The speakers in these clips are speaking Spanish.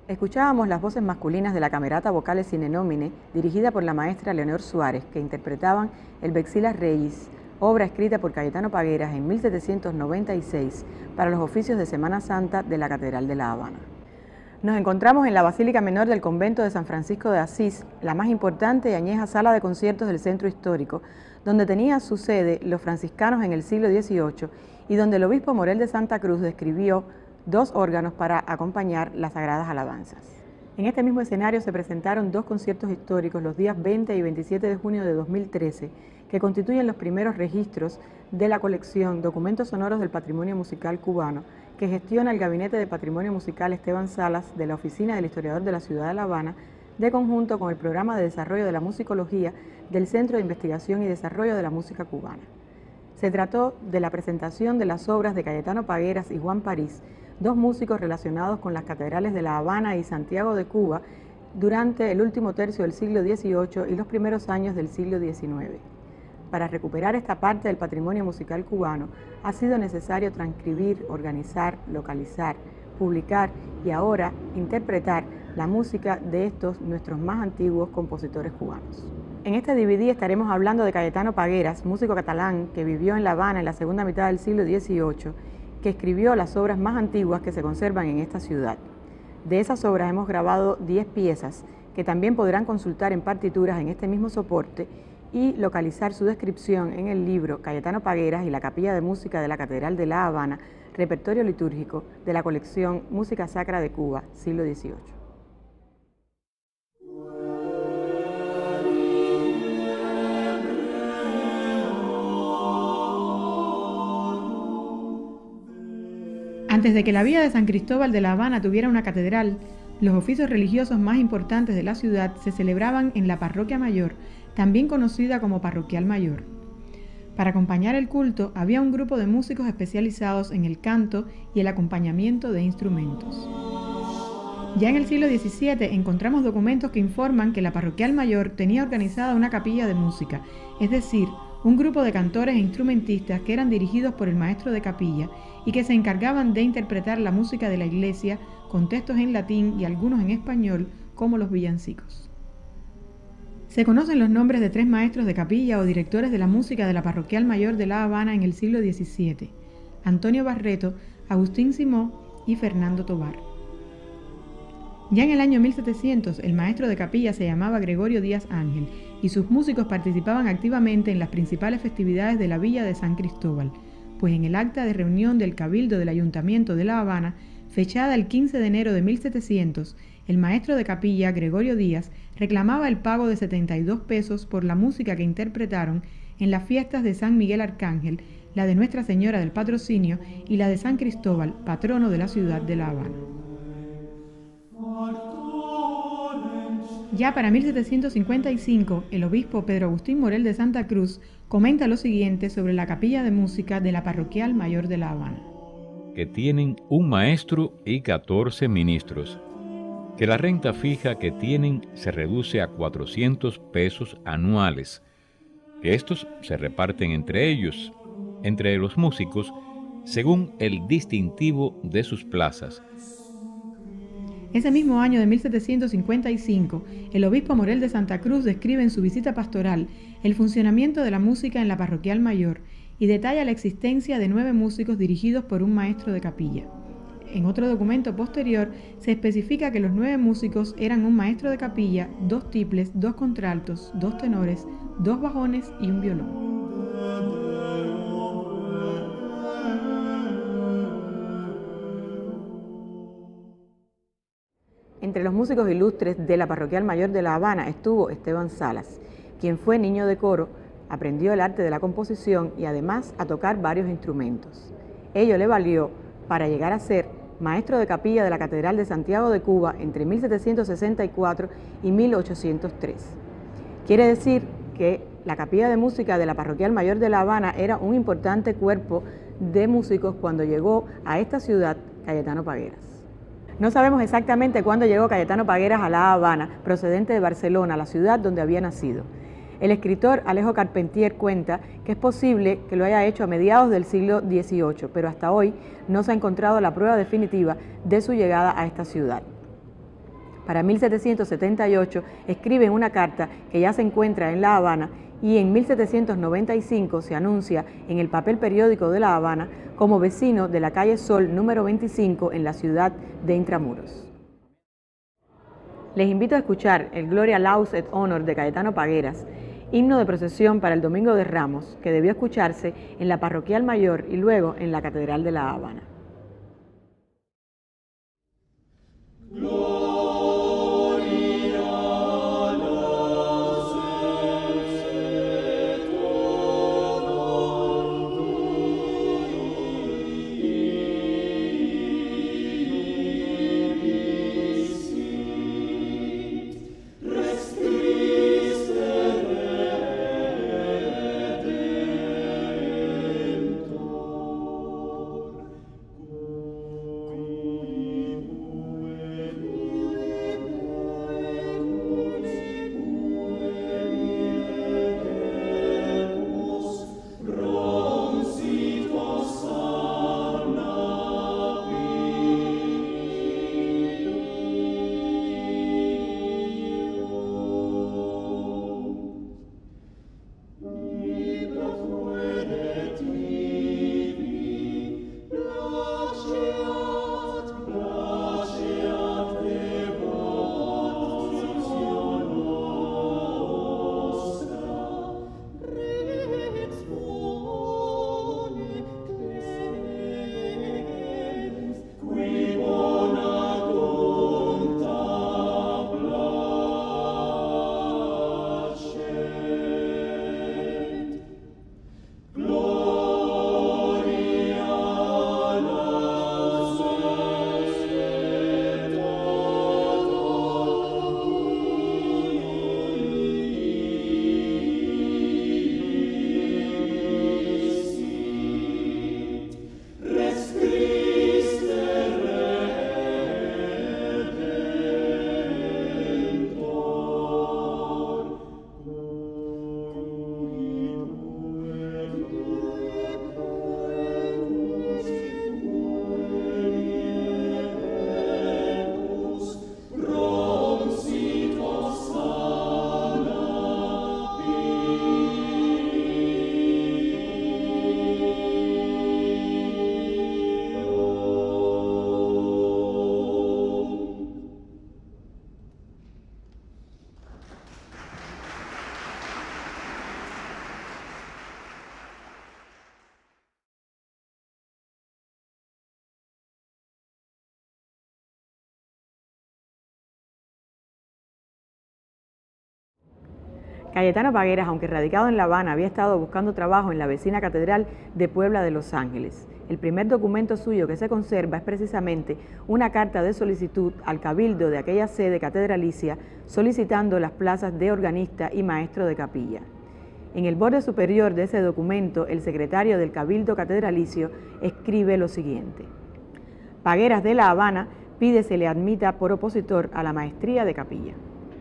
Escuchábamos las voces masculinas de la Camerata Vocales Sine Nomine, dirigida por la maestra Leonor Suárez, que interpretaban el Vexilas Reis, obra escrita por Cayetano Pagueras en 1796 para los oficios de Semana Santa de la Catedral de La Habana. Nos encontramos en la Basílica Menor del Convento de San Francisco de Asís, la más importante y añeja sala de conciertos del centro histórico, donde tenía su sede los franciscanos en el siglo XVIII y donde el obispo Morel de Santa Cruz describió 2 órganos para acompañar las sagradas alabanzas. En este mismo escenario se presentaron 2 conciertos históricos los días 20 y 27 de junio de 2013, que constituyen los primeros registros de la colección Documentos Sonoros del Patrimonio Musical Cubano, que gestiona el Gabinete de Patrimonio Musical Esteban Salas de la Oficina del Historiador de la Ciudad de La Habana, de conjunto con el Programa de Desarrollo de la Musicología del Centro de Investigación y Desarrollo de la Música Cubana. Se trató de la presentación de las obras de Cayetano Pagueras y Juan París, 2 músicos relacionados con las catedrales de La Habana y Santiago de Cuba durante el último tercio del siglo XVIII y los primeros años del siglo XIX. Para recuperar esta parte del patrimonio musical cubano, ha sido necesario transcribir, organizar, localizar, publicar y ahora interpretar la música de estos nuestros más antiguos compositores cubanos. En este DVD estaremos hablando de Cayetano Pagueras, músico catalán que vivió en La Habana en la segunda mitad del siglo XVIII, que escribió las obras más antiguas que se conservan en esta ciudad. De esas obras hemos grabado 10 piezas que también podrán consultar en partituras en este mismo soporte y localizar su descripción en el libro Cayetano Pagueras y la Capilla de Música de la Catedral de La Habana, repertorio litúrgico de la colección Música Sacra de Cuba, siglo XVIII. Antes de que la villa de San Cristóbal de La Habana tuviera una catedral, los oficios religiosos más importantes de la ciudad se celebraban en la Parroquia Mayor, también conocida como Parroquial Mayor. Para acompañar el culto había un grupo de músicos especializados en el canto y el acompañamiento de instrumentos. Ya en el siglo XVII encontramos documentos que informan que la Parroquial Mayor tenía organizada una capilla de música, es decir, un grupo de cantores e instrumentistas que eran dirigidos por el maestro de capilla y que se encargaban de interpretar la música de la iglesia con textos en latín y algunos en español, como los villancicos. Se conocen los nombres de 3 maestros de capilla o directores de la música de la Parroquial Mayor de La Habana en el siglo XVII: Antonio Barreto, Agustín Simó y Fernando Tobar. Ya en el año 1700, el maestro de capilla se llamaba Gregorio Díaz Ángel y sus músicos participaban activamente en las principales festividades de la villa de San Cristóbal, pues en el acta de reunión del Cabildo del Ayuntamiento de La Habana, fechada el 15 de enero de 1700, el maestro de capilla, Gregorio Díaz, reclamaba el pago de 72 pesos por la música que interpretaron en las fiestas de San Miguel Arcángel, la de Nuestra Señora del Patrocinio y la de San Cristóbal, patrono de la ciudad de La Habana. Ya para 1755, el obispo Pedro Agustín Morel de Santa Cruz comenta lo siguiente sobre la capilla de música de la Parroquial Mayor de La Habana. Que tienen un maestro y 14 ministros, que la renta fija que tienen se reduce a 400 pesos anuales, que estos se reparten entre ellos, entre los músicos, según el distintivo de sus plazas. Ese mismo año de 1755, el obispo Morel de Santa Cruz describe en su visita pastoral el funcionamiento de la música en la Parroquial Mayor y detalla la existencia de 9 músicos dirigidos por un maestro de capilla. En otro documento posterior se especifica que los 9 músicos eran un maestro de capilla, 2 tiples, 2 contraltos, 2 tenores, 2 bajones y un violón. Entre los músicos ilustres de la Parroquial Mayor de La Habana estuvo Esteban Salas, quien fue niño de coro, aprendió el arte de la composición y además a tocar varios instrumentos. Ello le valió para llegar a ser maestro de capilla de la Catedral de Santiago de Cuba entre 1764 y 1803. Quiere decir que la capilla de música de la Parroquial Mayor de La Habana era un importante cuerpo de músicos cuando llegó a esta ciudad Cayetano Pagueras. No sabemos exactamente cuándo llegó Cayetano Pagueras a La Habana, procedente de Barcelona, la ciudad donde había nacido. El escritor Alejo Carpentier cuenta que es posible que lo haya hecho a mediados del siglo XVIII, pero hasta hoy no se ha encontrado la prueba definitiva de su llegada a esta ciudad. Para 1778 escribe una carta que ya se encuentra en La Habana y en 1795 se anuncia en el papel periódico de La Habana como vecino de la calle Sol número 25 en la ciudad de Intramuros. Les invito a escuchar el Gloria Laus et Honor de Cayetano Pagueras, himno de procesión para el Domingo de Ramos, que debió escucharse en la Parroquial Mayor y luego en la Catedral de La Habana. Cayetano Pagueras, aunque radicado en La Habana, había estado buscando trabajo en la vecina Catedral de Puebla de Los Ángeles. El primer documento suyo que se conserva es precisamente una carta de solicitud al cabildo de aquella sede catedralicia solicitando las plazas de organista y maestro de capilla. En el borde superior de ese documento, el secretario del cabildo catedralicio escribe lo siguiente: Pagueras de La Habana pide se le admita por opositor a la maestría de capilla.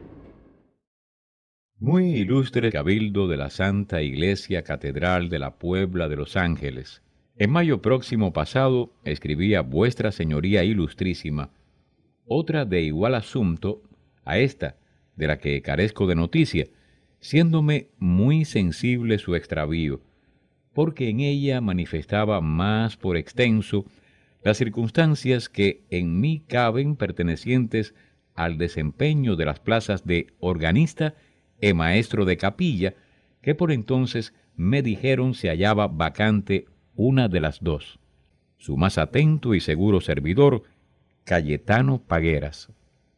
Muy ilustre cabildo de la Santa Iglesia Catedral de la Puebla de Los Ángeles. En mayo próximo pasado escribía Vuestra Señoría Ilustrísima otra de igual asunto a esta, de la que carezco de noticia, siéndome muy sensible su extravío, porque en ella manifestaba más por extenso las circunstancias que en mí caben pertenecientes al desempeño de las plazas de organista e maestro de capilla, que por entonces me dijeron se hallaba vacante una de las dos. Su más atento y seguro servidor, Cayetano Pagueras.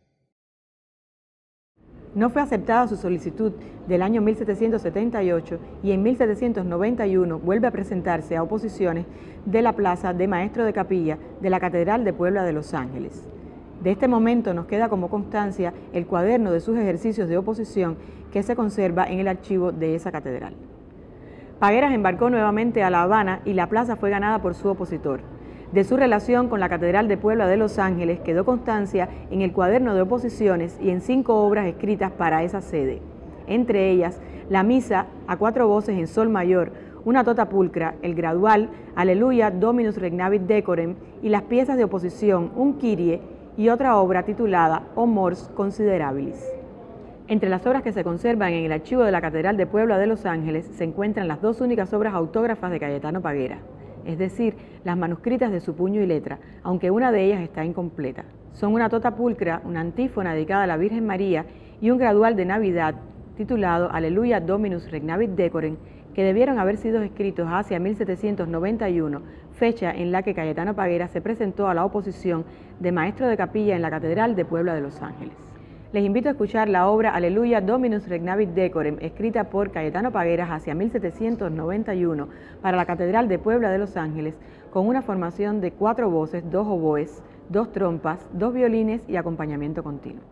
No fue aceptada su solicitud del año 1778 y en 1791 vuelve a presentarse a oposiciones de la plaza de maestro de capilla de la Catedral de Puebla de Los Ángeles. De este momento nos queda como constancia el cuaderno de sus ejercicios de oposición que se conserva en el archivo de esa catedral. Pagueras embarcó nuevamente a La Habana y la plaza fue ganada por su opositor. De su relación con la Catedral de Puebla de Los Ángeles quedó constancia en el cuaderno de oposiciones y en 5 obras escritas para esa sede, entre ellas la misa a 4 voces en sol mayor, una tota pulcra, el gradual, Aleluya Dominus Regnavit Decorem y las piezas de oposición, un Kyrie y otra obra titulada O Mors Considerabilis. Entre las obras que se conservan en el archivo de la Catedral de Puebla de Los Ángeles se encuentran las dos únicas obras autógrafas de Cayetano Paguera, es decir, las manuscritas de su puño y letra, aunque una de ellas está incompleta. Son una tota pulcra, una antífona dedicada a la Virgen María y un gradual de Navidad titulado Alleluia Dominus Regnavit Decorem, que debieron haber sido escritos hacia 1791, fecha en la que Cayetano Paguera se presentó a la oposición de maestro de capilla en la Catedral de Puebla de Los Ángeles. Les invito a escuchar la obra Alleluia Dominus Regnavit Decorem, escrita por Cayetano Paguera hacia 1791 para la Catedral de Puebla de Los Ángeles, con una formación de 4 voces, 2 oboes, 2 trompas, 2 violines y acompañamiento continuo.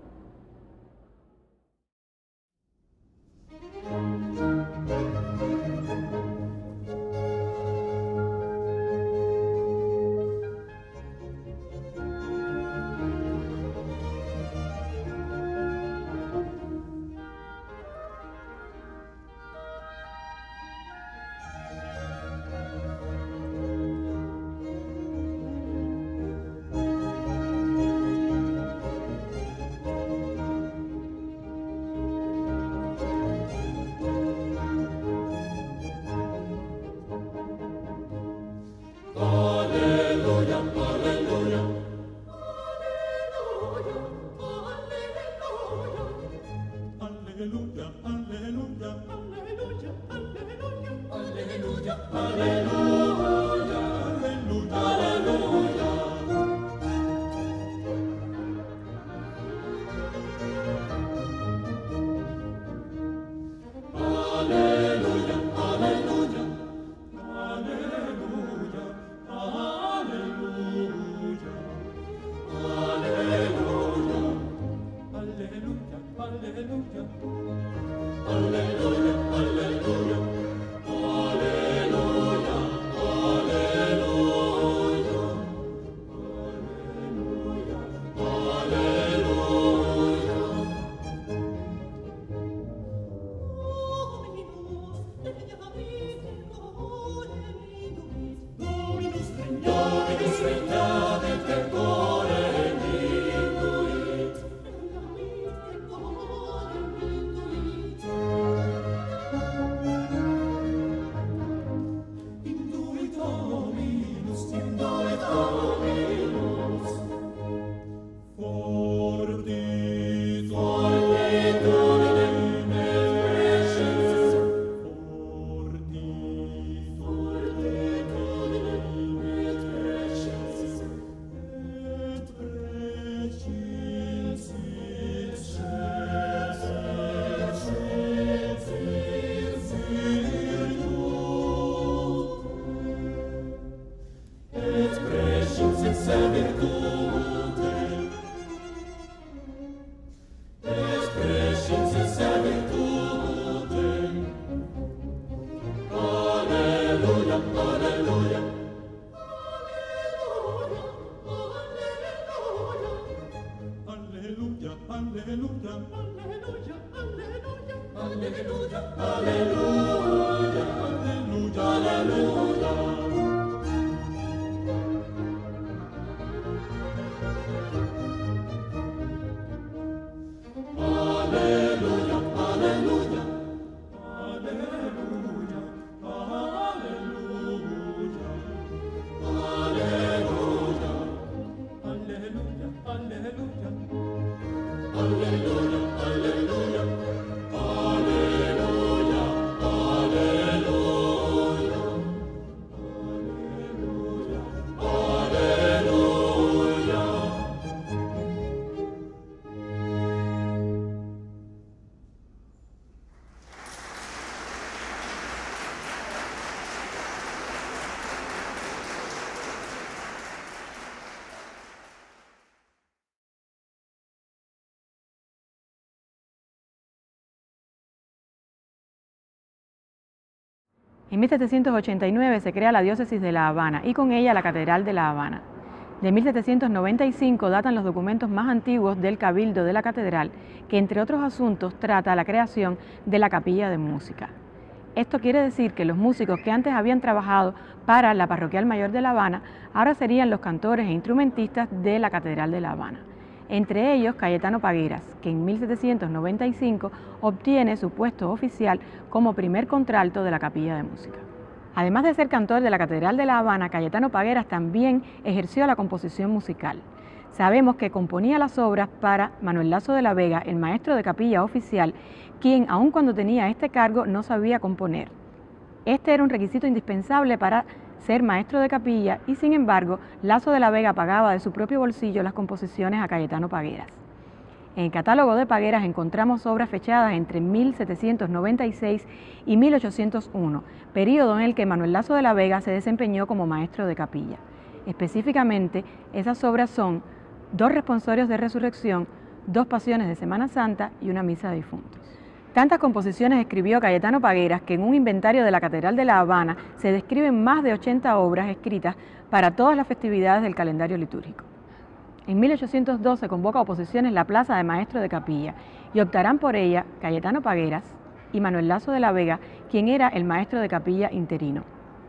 En 1789 se crea la diócesis de La Habana y con ella la Catedral de La Habana. De 1795 datan los documentos más antiguos del Cabildo de la Catedral, que entre otros asuntos trata la creación de la Capilla de Música. Esto quiere decir que los músicos que antes habían trabajado para la Parroquial Mayor de La Habana, ahora serían los cantores e instrumentistas de la Catedral de La Habana. entre ellos Cayetano Pagueras, que en 1795 obtiene su puesto oficial como primer contralto de la Capilla de Música. Además de ser cantor de la Catedral de La Habana, Cayetano Pagueras también ejerció la composición musical. Sabemos que componía las obras para Manuel Lazo de la Vega, el maestro de capilla oficial, quien, aun cuando tenía este cargo, no sabía componer. Este era un requisito indispensable para ser maestro de capilla y, sin embargo, Lazo de la Vega pagaba de su propio bolsillo las composiciones a Cayetano Pagueras. En el catálogo de Pagueras encontramos obras fechadas entre 1796 y 1801, período en el que Manuel Lazo de la Vega se desempeñó como maestro de capilla. Específicamente, esas obras son 2 responsorios de resurrección, 2 pasiones de Semana Santa y una misa de difuntos. Tantas composiciones escribió Cayetano Pagueras que en un inventario de la Catedral de La Habana se describen más de 80 obras escritas para todas las festividades del calendario litúrgico. En 1802 se convoca a oposiciones la plaza de maestro de capilla y optarán por ella Cayetano Pagueras y Manuel Lazo de la Vega, quien era el maestro de capilla interino.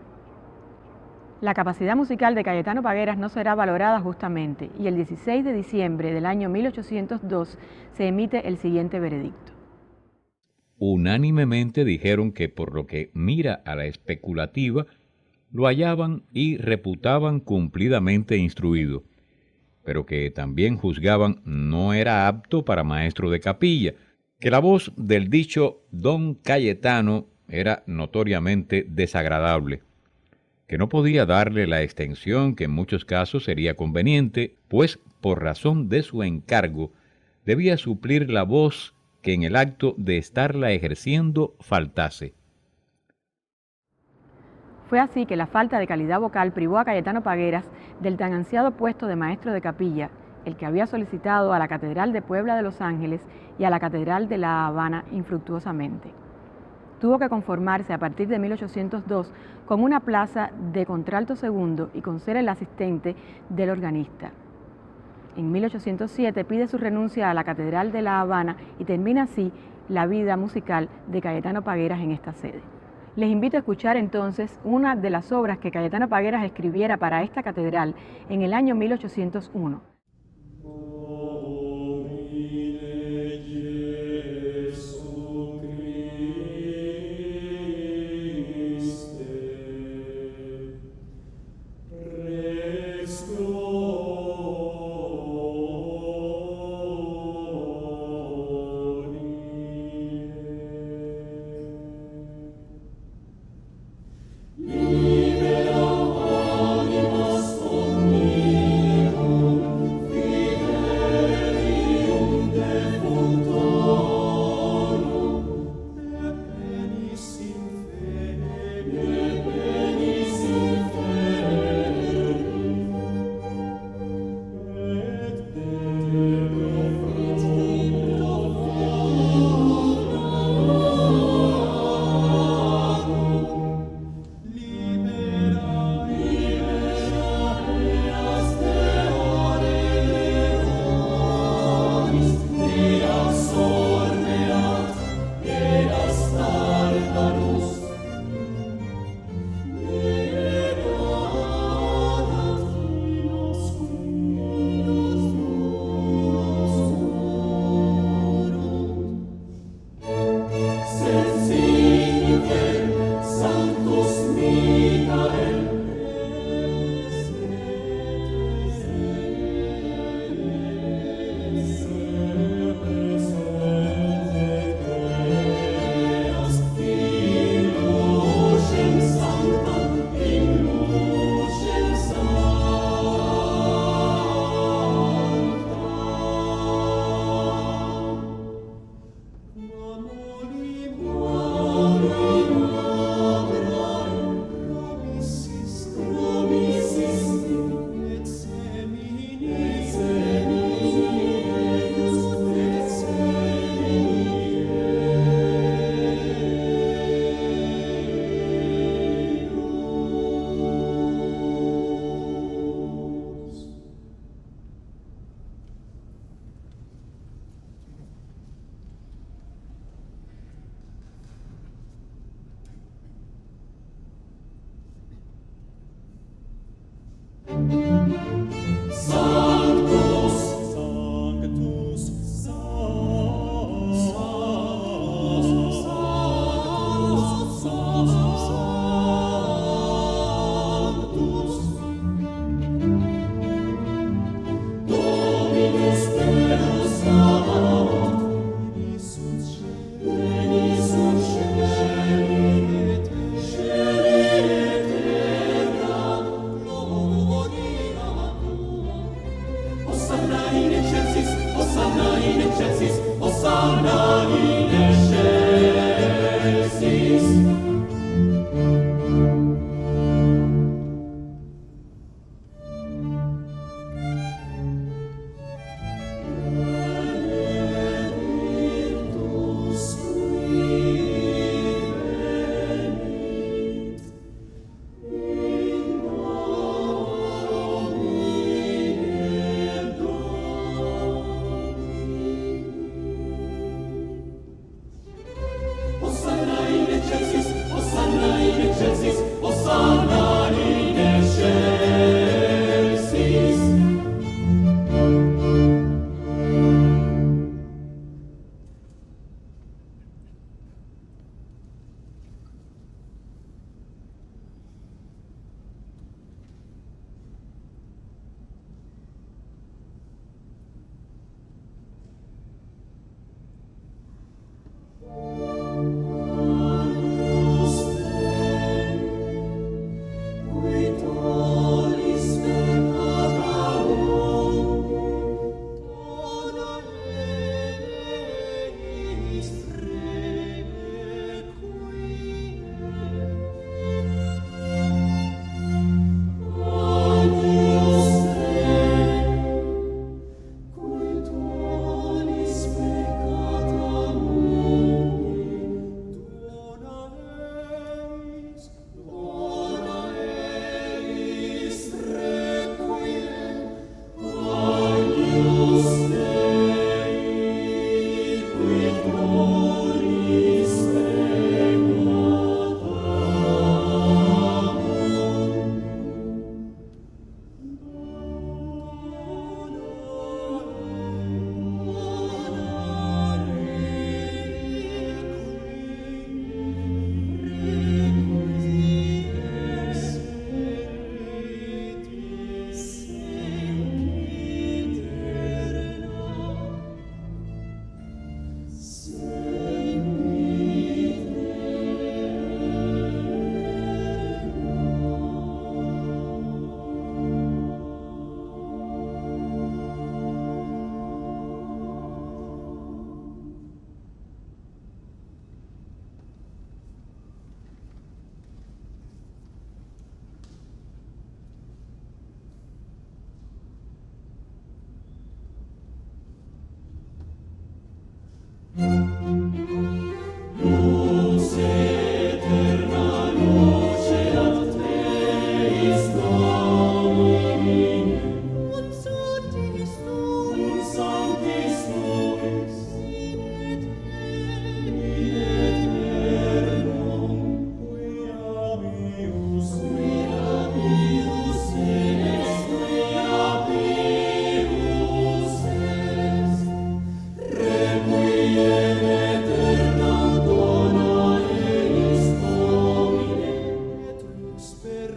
La capacidad musical de Cayetano Pagueras no será valorada justamente y el 16 de diciembre del año 1802 se emite el siguiente veredicto. Unánimemente dijeron que por lo que mira a la especulativa, lo hallaban y reputaban cumplidamente instruido, pero que también juzgaban no era apto para maestro de capilla, que la voz del dicho don Cayetano era notoriamente desagradable, que no podía darle la extensión que en muchos casos sería conveniente, pues por razón de su encargo debía suplir la voz que en el acto de estarla ejerciendo faltase. Fue así que la falta de calidad vocal privó a Cayetano Pagueras del tan ansiado puesto de maestro de capilla, el que había solicitado a la Catedral de Puebla de Los Ángeles y a la Catedral de La Habana infructuosamente. Tuvo que conformarse a partir de 1802 con una plaza de contralto segundo y con ser el asistente del organista. En 1807 pide su renuncia a la Catedral de La Habana y termina así la vida musical de Cayetano Pagueras en esta sede. Les invito a escuchar entonces una de las obras que Cayetano Pagueras escribiera para esta catedral en el año 1801.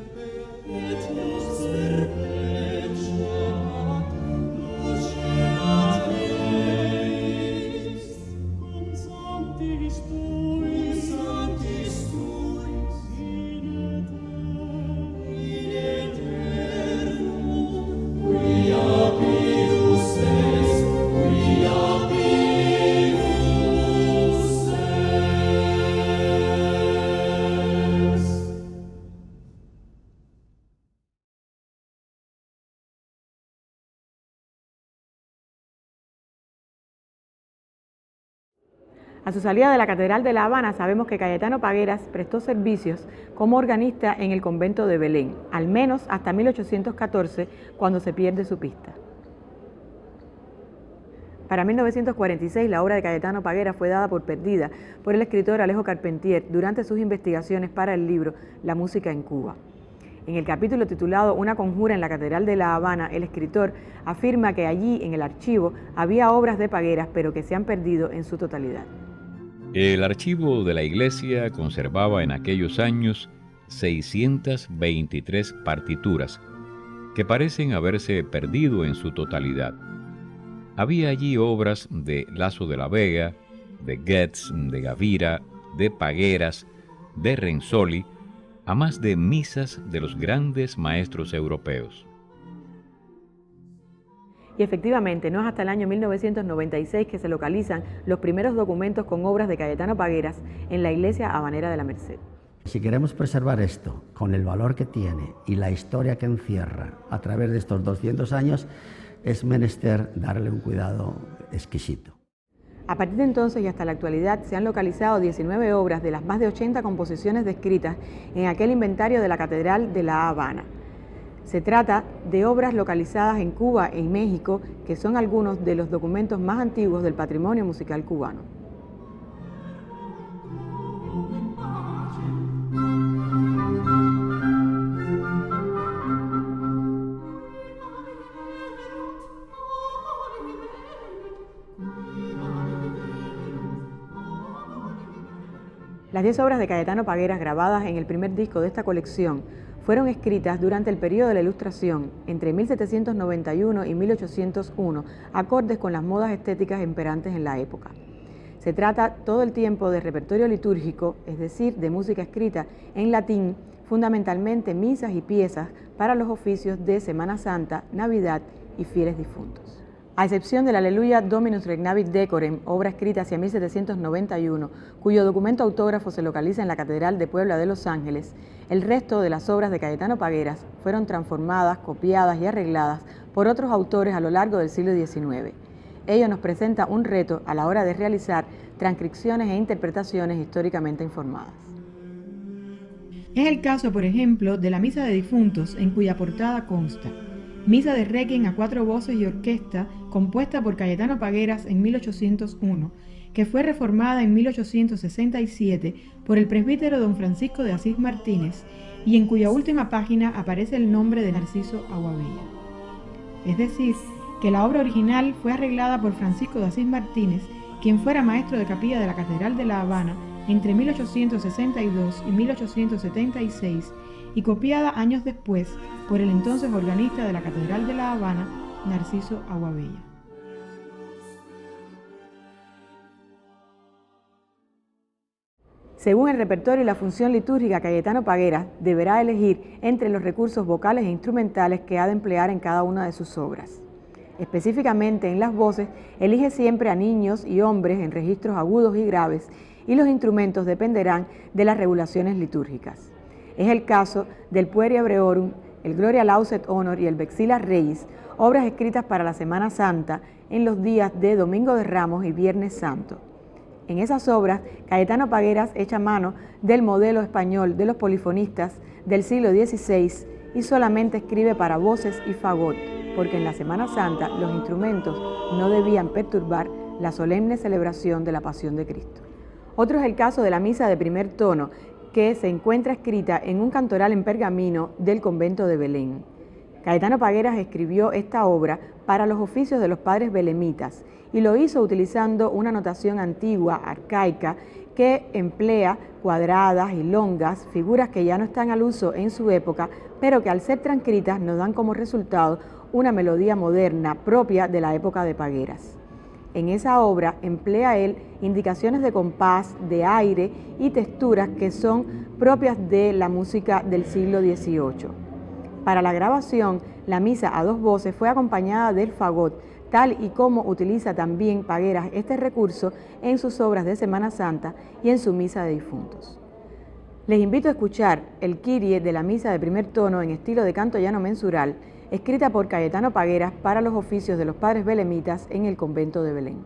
A su salida de la Catedral de La Habana sabemos que Cayetano Pagueras prestó servicios como organista en el convento de Belén, al menos hasta 1814, cuando se pierde su pista. Para 1946 la obra de Cayetano Pagueras fue dada por perdida por el escritor Alejo Carpentier durante sus investigaciones para el libro La música en Cuba. En el capítulo titulado Una conjura en la Catedral de La Habana, el escritor afirma que allí en el archivo había obras de Pagueras, pero que se han perdido en su totalidad. El archivo de la iglesia conservaba en aquellos años 623 partituras que parecen haberse perdido en su totalidad. Había allí obras de Lasso de la Vega, de Goetz, de Gavira, de Pagueras, de Renzoli, a más de misas de los grandes maestros europeos. Y efectivamente, no es hasta el año 1996 que se localizan los primeros documentos con obras de Cayetano Pagueras en la iglesia habanera de la Merced. Si queremos preservar esto con el valor que tiene y la historia que encierra a través de estos 200 años, es menester darle un cuidado exquisito. A partir de entonces y hasta la actualidad se han localizado 19 obras de las más de 80 composiciones descritas en aquel inventario de la Catedral de La Habana. Se trata de obras localizadas en Cuba y México, que son algunos de los documentos más antiguos del patrimonio musical cubano. Las 10 obras de Cayetano Pagueras grabadas en el primer disco de esta colección fueron escritas durante el periodo de la Ilustración, entre 1791 y 1801, acordes con las modas estéticas imperantes en la época. Se trata todo el tiempo de repertorio litúrgico, es decir, de música escrita en latín, fundamentalmente misas y piezas para los oficios de Semana Santa, Navidad y fieles difuntos. A excepción del Aleluya Dominus Regnavit Decorem, obra escrita hacia 1791, cuyo documento autógrafo se localiza en la Catedral de Puebla de Los Ángeles, el resto de las obras de Cayetano Pagueras fueron transformadas, copiadas y arregladas por otros autores a lo largo del siglo XIX. Ello nos presenta un reto a la hora de realizar transcripciones e interpretaciones históricamente informadas. Es el caso, por ejemplo, de la Misa de Difuntos, en cuya portada consta: Misa de Requiem a 4 voces y orquesta, compuesta por Cayetano Pagueras en 1801, que fue reformada en 1867 por el presbítero don Francisco de Asís Martínez y en cuya última página aparece el nombre de Narciso Aguabella. Es decir, que la obra original fue arreglada por Francisco de Asís Martínez, quien fuera maestro de capilla de la Catedral de La Habana entre 1862 y 1876, y copiada años después por el entonces organista de la Catedral de La Habana, Narciso Aguabella. Según el repertorio y la función litúrgica, Cayetano Pagueras deberá elegir entre los recursos vocales e instrumentales que ha de emplear en cada una de sus obras. Específicamente en las voces, elige siempre a niños y hombres en registros agudos y graves, y los instrumentos dependerán de las regulaciones litúrgicas. Es el caso del Pueri Hebreorum, el Gloria Lauset Honor y el Vexilas Regis, obras escritas para la Semana Santa en los días de Domingo de Ramos y Viernes Santo. En esas obras, Cayetano Pagueras echa mano del modelo español de los polifonistas del siglo XVI y solamente escribe para voces y fagot, porque en la Semana Santa los instrumentos no debían perturbar la solemne celebración de la Pasión de Cristo. Otro es el caso de la Misa de primer tono, que se encuentra escrita en un cantoral en pergamino del convento de Belén. Cayetano Pagueras escribió esta obra para los oficios de los padres belemitas y lo hizo utilizando una notación antigua, arcaica, que emplea cuadradas y longas, figuras que ya no están al uso en su época, pero que al ser transcritas nos dan como resultado una melodía moderna propia de la época de Pagueras. En esa obra emplea él indicaciones de compás, de aire y texturas que son propias de la música del siglo XVIII. Para la grabación, la misa a dos voces fue acompañada del fagot, tal y como utiliza también Pagueras este recurso en sus obras de Semana Santa y en su misa de difuntos. Les invito a escuchar el Kyrie de la misa de primer tono en estilo de canto llano mensural, escrita por Cayetano Pagueras para los oficios de los padres belemitas en el convento de Belén.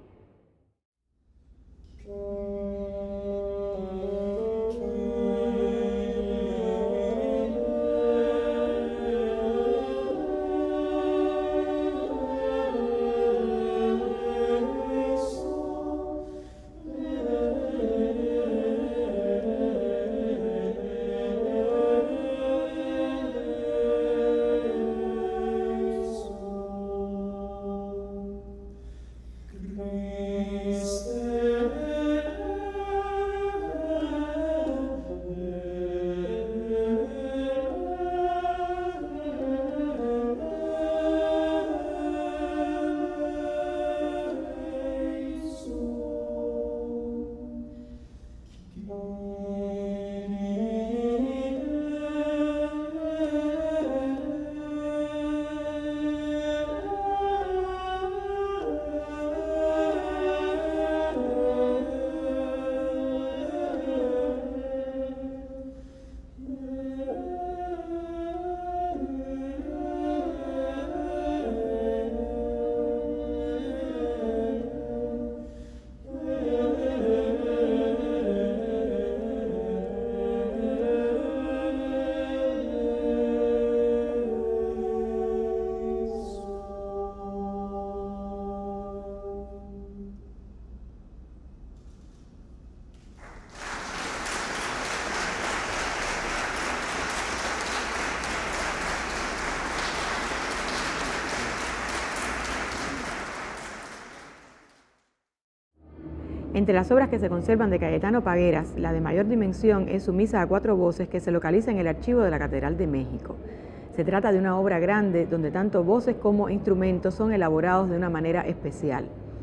Entre las obras que se conservan de Cayetano Pagueras, la de mayor dimensión es su Misa a cuatro voces, que se localiza en el archivo de la Catedral de México. Se trata de una obra grande donde tanto voces como instrumentos son elaborados de una manera especial.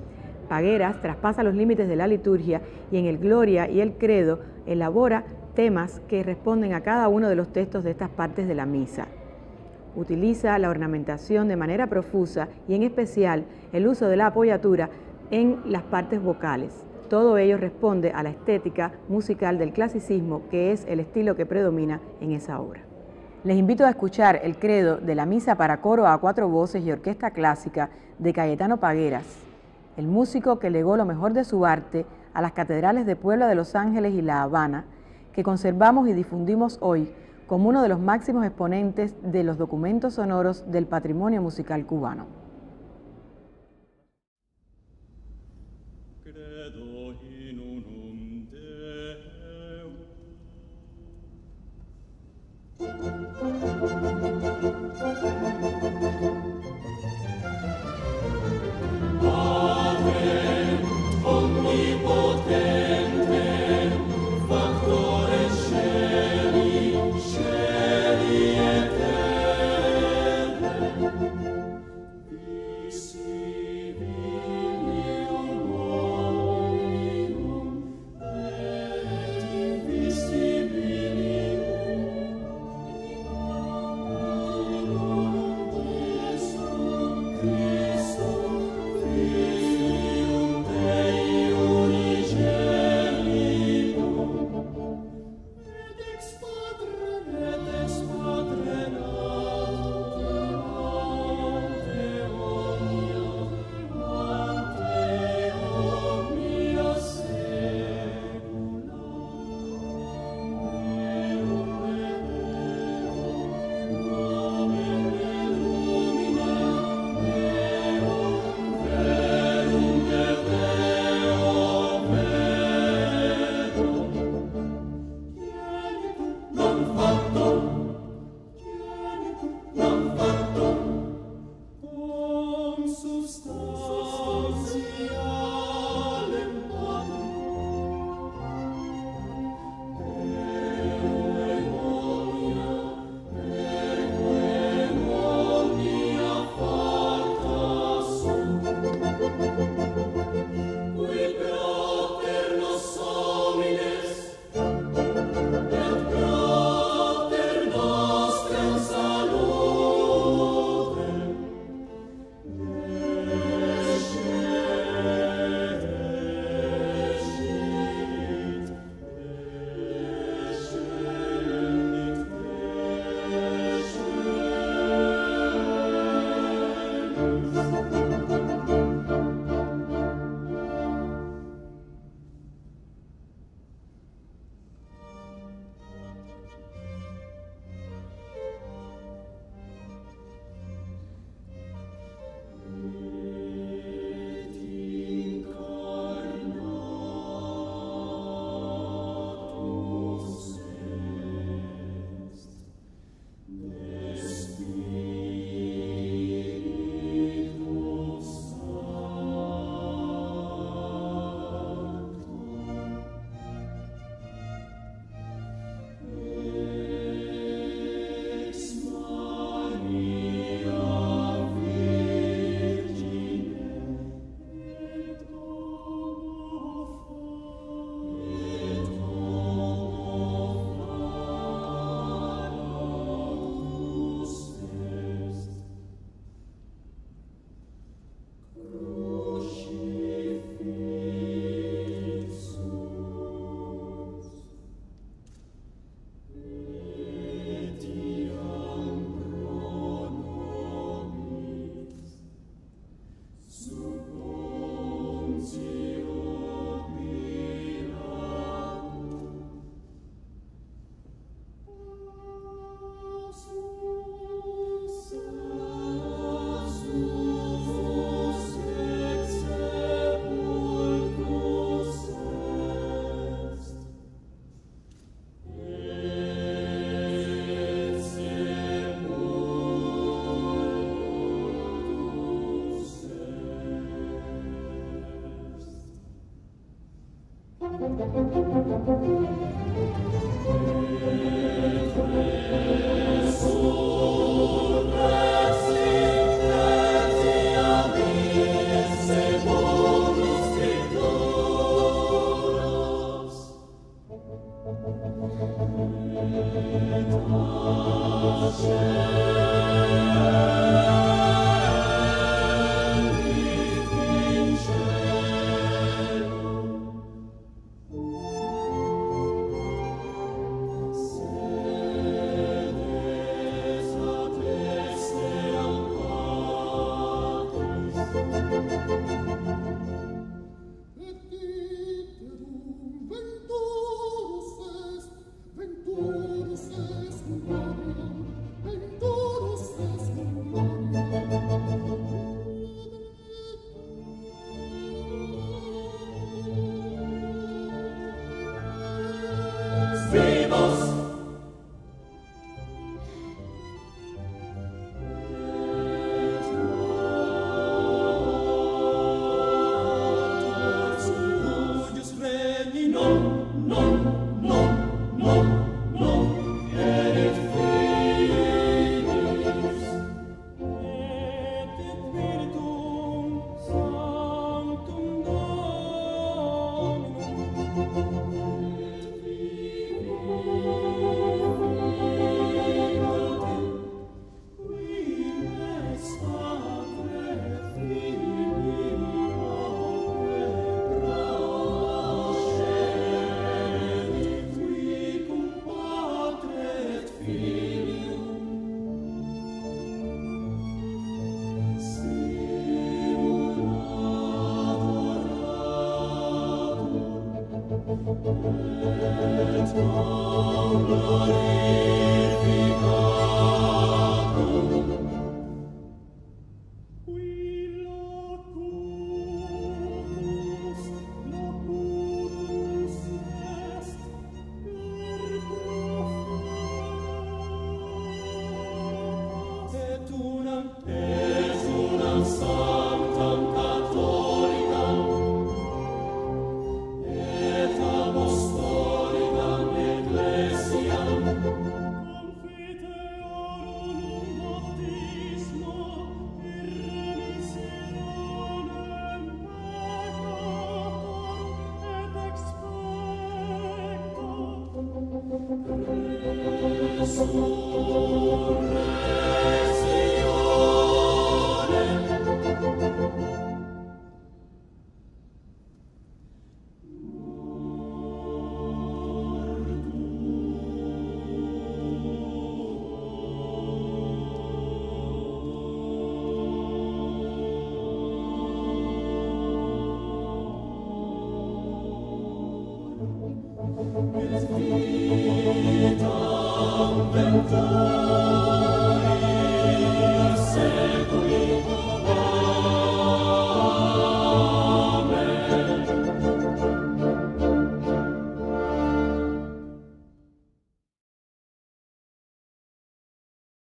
Pagueras traspasa los límites de la liturgia y en el Gloria y el Credo elabora temas que responden a cada uno de los textos de estas partes de la misa. Utiliza la ornamentación de manera profusa y en especial el uso de la apoyatura en las partes vocales. Todo ello responde a la estética musical del clasicismo, que es el estilo que predomina en esa obra. Les invito a escuchar el credo de la misa para coro a cuatro voces y orquesta clásica de Cayetano Pagueras, el músico que legó lo mejor de su arte a las catedrales de Puebla de Los Ángeles y La Habana, que conservamos y difundimos hoy como uno de los máximos exponentes de los documentos sonoros del patrimonio musical cubano.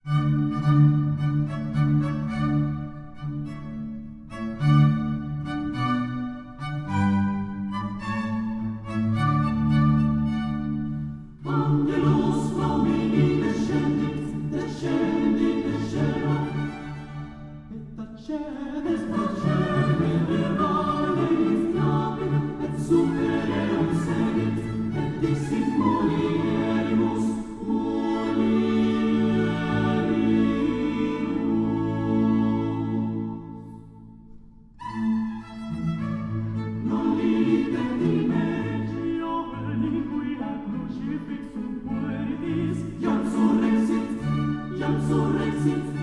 Iam surrexit